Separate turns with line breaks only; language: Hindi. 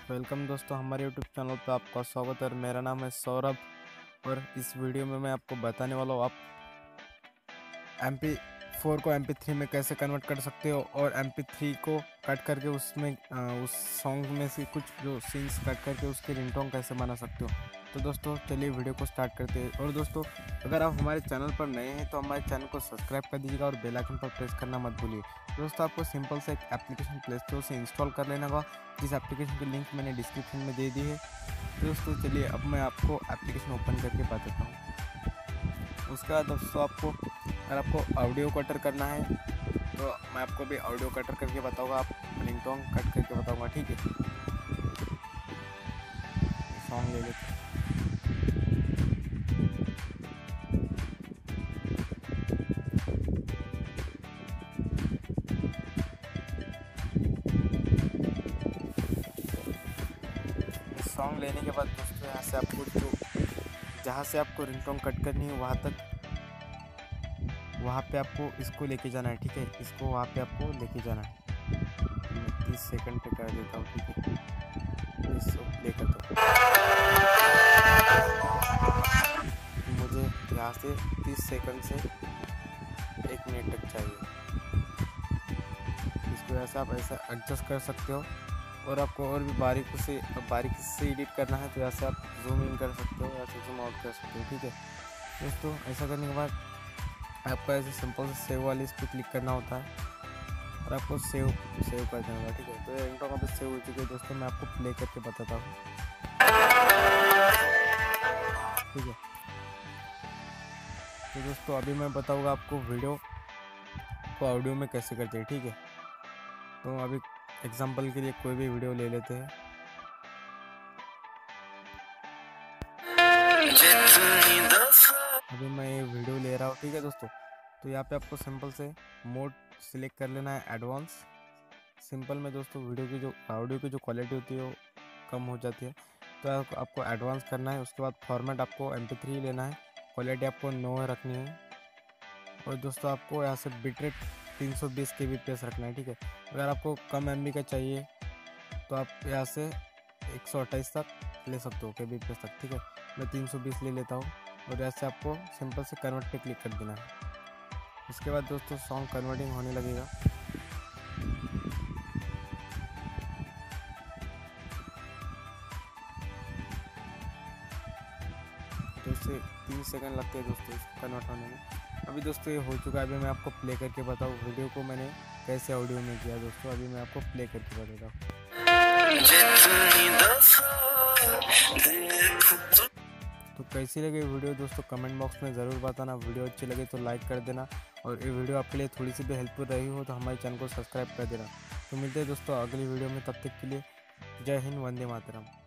वेलकम दोस्तों, हमारे YouTube चैनल पर आपका स्वागत है और मेरा नाम है सौरभ। और इस वीडियो में मैं आपको बताने वाला हूँ आप MP4 को MP3 में कैसे कन्वर्ट कर सकते हो और MP3 को कट करके उसमें उस सॉन्ग में से कुछ जो सीन्स कट करके उसकी रिंगटोन कैसे बना सकते हो। तो दोस्तों चलिए वीडियो को स्टार्ट करते हैं। और दोस्तों अगर आप हमारे चैनल पर नए हैं तो हमारे चैनल को सब्सक्राइब कर दीजिएगा और बेल आइकन पर प्रेस करना मत भूलिए। दोस्तों आपको सिंपल से एक एप्लीकेशन प्ले स्टोर से इंस्टॉल कर लेना होगा, जिस एप्लीकेशन की लिंक मैंने डिस्क्रिप्शन में दे दी है। दोस्तों चलिए अब मैं आपको एप्लीकेशन ओपन करके बताता हूँ। उसके बाद दोस्तों अगर आपको ऑडियो कटर करना है तो मैं आपको भी ऑडियो कटर करके बताऊँगा, आप रिंगटोन कट करके बताऊँगा, ठीक है। सॉन्ग ले लेते हैं। सॉन्ग लेने के बाद दोस्तों यहाँ से आपको जहाँ से आपको रिंगटोन कट करनी है वहाँ पे आपको इसको लेके जाना है, ठीक है। इसको वहाँ पे आपको लेके जाना है। मैं 30 सेकंड पे कर देता हूँ, ठीक है। इसको प्ले कर दो। मुझे यहाँ से 30 सेकंड से 1 मिनट तक चाहिए। इसको ऐसा आप ऐसा एडजस्ट कर सकते हो। और आपको और भी बारीकी से एडिट करना है तो ऐसे आप जूम इन कर सकते हो, ऐसे जूम आउट कर सकते हो, ठीक है। दोस्तों ऐसा करने के बाद आपको ऐसे सिंपल से सेव वाली इस पर क्लिक करना होता है और आपको सेव कर देना होगा, ठीक है। तो ये रिंगटोन अब सेव हो चुकी है दोस्तों, मैं आपको प्ले करके बताता हूँ, ठीक है। तो दोस्तों अभी मैं बताऊँगा आपको वीडियो को ऑडियो में कैसे करते हैं, ठीक है। तो अभी एग्जाम्पल के लिए कोई भी वीडियो ले लेते हैं। अभी मैं ये वीडियो ले रहा हूँ, ठीक है दोस्तों। तो यहाँ पे आपको सिंपल से मोड सिलेक्ट कर लेना है, एडवांस। सिंपल में दोस्तों वीडियो की जो ऑडियो की जो क्वालिटी होती है वो कम हो जाती है, तो आपको एडवांस करना है। उसके बाद फॉर्मेट आपको MP3 लेना है, क्वालिटी आपको 9 रखनी है। और दोस्तों आपको यहाँ से बिटरेट 320 kbps रखना है, ठीक है। अगर आपको कम MB का चाहिए तो आप यहाँ से 128 तक ले सकते हो kbps तक, ठीक है। मैं 320 ले लेता हूँ और ऐसे आपको सिंपल से कन्वर्ट पे क्लिक कर देना है। उसके बाद दोस्तों सॉन्ग कन्वर्टिंग होने लगेगा। तो इससे 3 सेकंड लगते हैं दोस्तों इसको कन्वर्ट होने में। अभी दोस्तों ये हो चुका है। अभी मैं आपको प्ले करके बताऊँ वीडियो को मैंने कैसे ऑडियो में किया दोस्तों। अभी मैं आपको प्ले करके बताता हूँ। तो कैसी लगी वीडियो दोस्तों कमेंट बॉक्स में ज़रूर बताना। वीडियो अच्छी लगे तो लाइक कर देना और ये वीडियो आपके लिए थोड़ी सी भी हेल्पफुल रही हो तो हमारे चैनल को सब्सक्राइब कर देना। तो मिलते हैं दोस्तों अगली वीडियो में, तब तक के लिए जय हिंद, वंदे मातरम।